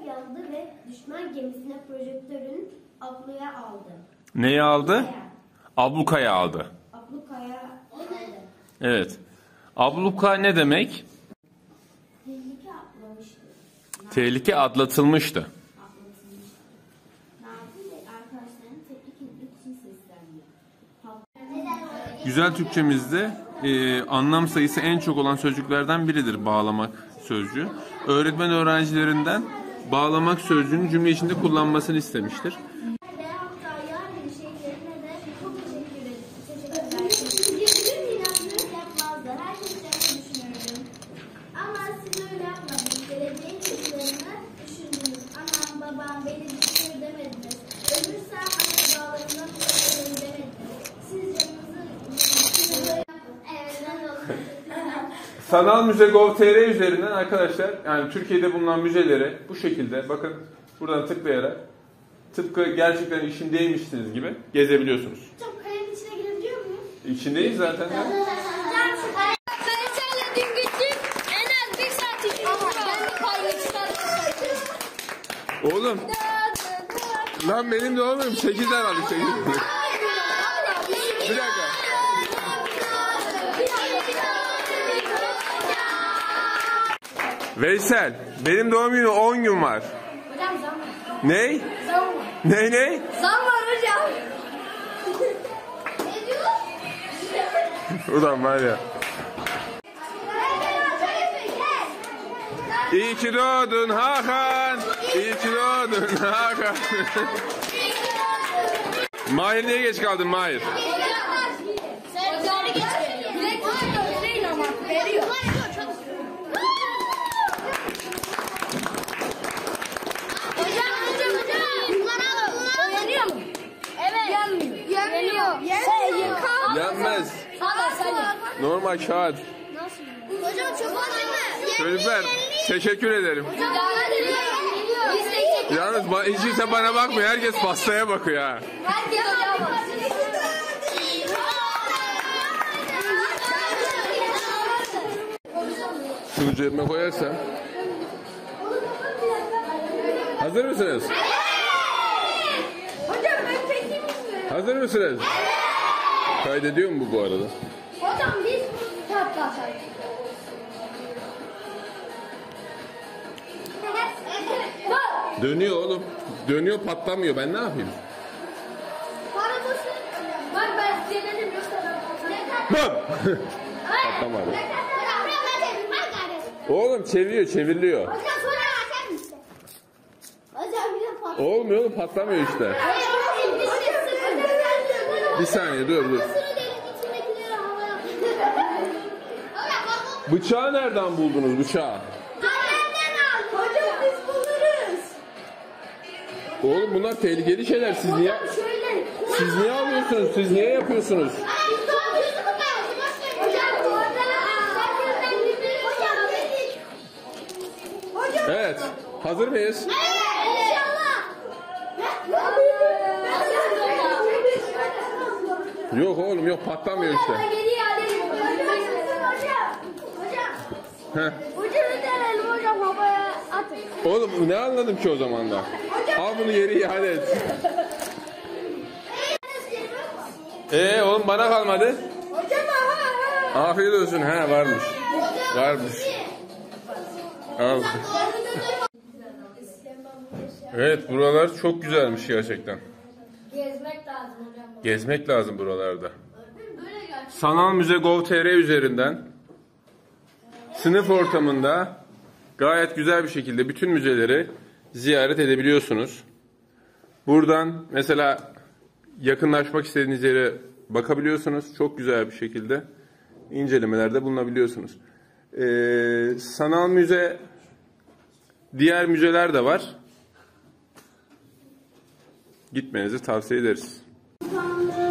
yandı ve düşman gemisine projektörün ablukaya aldı. Neyi aldı? Ablukaya aldı. Ablukaya aldı. Evet. Abluka ne demek? Tehlike atlamıştı. Tehlike atlatılmıştı. Nazi ve arkadaşlarını tebrik etmek için seslendi. Güzel Türkçemizde anlam sayısı en çok olan sözcüklerden biridir bağlamak sözcüğü. Öğretmen öğrencilerinden bağlamak sözcüğünü cümle içinde kullanmasını istemiştir. Sanal Müze Gov.tr üzerinden arkadaşlar, yani Türkiye'de bulunan müzeleri bu şekilde bakın buradan tıklayarak tıpkı gerçekten işindeymişsiniz gibi gezebiliyorsunuz. Çok kayanın içine girebiliyor muyum? İçindeyiz zaten. Karaçay'la dün gittik. En az 1 saat içinde. Ama ben de paylaştılar. Oğlum. Lan benim de olmuyor. 8 aldık 8. Bir dakika. Veysel, benim doğum günü 10 gün var. Hocam zam var. Ney? Zam var. Ney? Zam var hocam. Ne diyor? Ulan var ya. İyi ki doğdun Hakan. İyi ki doğdun Hakan. Mahir niye geç kaldın Mahir? Sen hocam geç veriyor. Direkt değil ama veriyor. Yanıyor mu? Evet. Yanmıyor. Yanıyor. Yanmaz. Sen Normal kağıt. nasıl? Hocam çok acı. Çocuklar teşekkür ederim. Yalnız hiç kimse bana bakmıyor. Herkes pastaya bakıyor ha. Herkes hocam var. Şunu cebime koyarsam. Hazır mısınız? Hocam ben çekeyim mi? Hazır mısınız? Kaydediyor mu bu arada? Hocam biz patlasaydık. Dönüyor oğlum. Dönüyor patlamıyor. Ben ne yapayım? Bak ben size dedim yoksa Bam! Patlamadı. Oğlum çevriliyor. Hocam sonra açar mısın? Hocam bir de patlasın. Olmuyor oğlum patlamıyor işte. Bir saniye dur. Bıçağı nereden buldunuz bıçağı? Hocam biz buluruz. Oğlum bunlar tehlikeli şeyler. Siz niye alıyorsunuz? Siz niye yapıyorsunuz? Evet. Hazır mıyız? Yok oğlum yok patlamıyor işte. Heh. Hocam havaya atın. Oğlum ne anladım ki o zaman da? Al bunu geri iade et. Oğlum bana kalmadı. Afiyet olsun. Ha varmış. Al. Evet buralar çok güzelmiş gerçekten. Gezmek lazım hocam. Gezmek lazım buralarda. Sanal Müze Gov.tr üzerinden sınıf ortamında gayet güzel bir şekilde bütün müzeleri ziyaret edebiliyorsunuz. Buradan mesela yakınlaşmak istediğiniz yere bakabiliyorsunuz. Çok güzel bir şekilde incelemelerde bulunabiliyorsunuz. Sanal müze, diğer müzeler de var. Gitmenizi tavsiye ederiz.